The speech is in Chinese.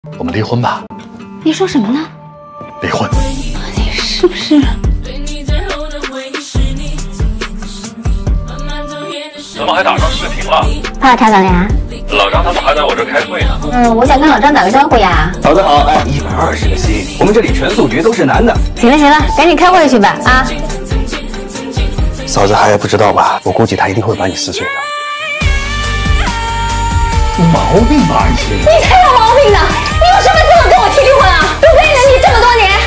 我们离婚吧。 你说什么呢？ 离婚。 你是不是？ 怎么还打上视频了？ 他查岗呀？ 老张他们还在我这开会呢。 我想跟老张打个招呼呀。 嫂子好，哎，120个心，我们这里全素局都是男的。 行了，赶紧开会去吧啊！ 嫂子还不知道吧？我估计他一定会把你撕碎的。 有毛病吧，安心。 你才有毛病呢！你有什么资格跟我提离婚啊？我为了你这么多年。